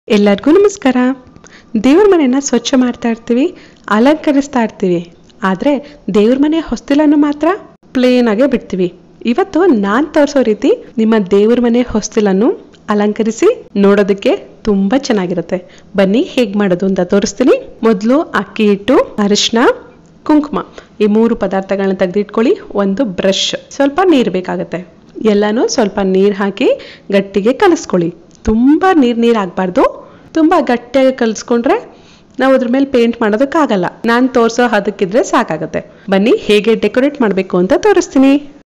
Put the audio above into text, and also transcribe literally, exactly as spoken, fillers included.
ಎಲ್ಲರಿಗೂ ನಮಸ್ಕಾರ. ದೇವ್ರ ಮನೆಯನ್ನ ಸ್ವಚ್ಛ ಮಾಡ್ತಾ ಇರ್ತೀವಿ, ಅಲಂಕರಿಸ್ತಾ ಇರ್ತೀವಿ. ಆದರೆ ದೇವ್ರ ಮನೆ ಹೊಸ್ತಿಲನ್ನು ಮಾತ್ರ ಪ್ಲೇನ್ ಆಗೇ ಬಿಡ್ತೀವಿ. ಇವತ್ತು ನಾನ್ ತೋರಿಸೋ ರೀತಿ ನಿಮ್ಮ ದೇವ್ರ ಮನೆ ಹೊಸ್ತಿಲನ್ನು ಅಲಂಕರಿಸಿ ನೋಡೋದಕ್ಕೆ ತುಂಬಾ ಚೆನ್ನಾಗಿರುತ್ತೆ. ಬನ್ನಿ ಹೇಗ್ ಮಾಡೋದು ಅಂತ ತೋರಿಸ್ತೀನಿ. ಮೊದಲು ಅಕ್ಕಿ ಹಿಟ್ಟು, ಅರಿಶಿನ, ಕುಂಕುಮ ಈ ಮೂರು ಪದಾರ್ಥಗಳನ್ನ ತೆಗೆದಿಟ್ಕೊಳ್ಳಿ. ಒಂದು ಬ್ರಷ್, ಸ್ವಲ್ಪ ನೀರು ಬೇಕಾಗತ್ತೆ. ಎಲ್ಲಾನು ಸ್ವಲ್ಪ ನೀರು ಹಾಕಿ ಗಟ್ಟಿಗೆ ಕಲಿಸ್ಕೊಳ್ಳಿ. ತುಂಬಾ ನೀರ್ ನೀರ್ ಆಗ್ಬಾರ್ದು. ತುಂಬಾ ಗಟ್ಟಿಯಾಗಿ ಕಲಿಸ್ಕೊಂಡ್ರೆ ನಾವು ಅದ್ರ ಮೇಲೆ ಪೇಂಟ್ ಮಾಡೋದಕ್ಕಾಗಲ್ಲ. ನಾನು ತೋರಿಸೋ ಹದಕ್ಕಿದ್ರೆ ಸಾಕಾಗತ್ತೆ. ಬನ್ನಿ ಹೇಗೆ ಡೆಕೋರೇಟ್ ಮಾಡಬೇಕು ಅಂತ ತೋರಿಸ್ತೀನಿ.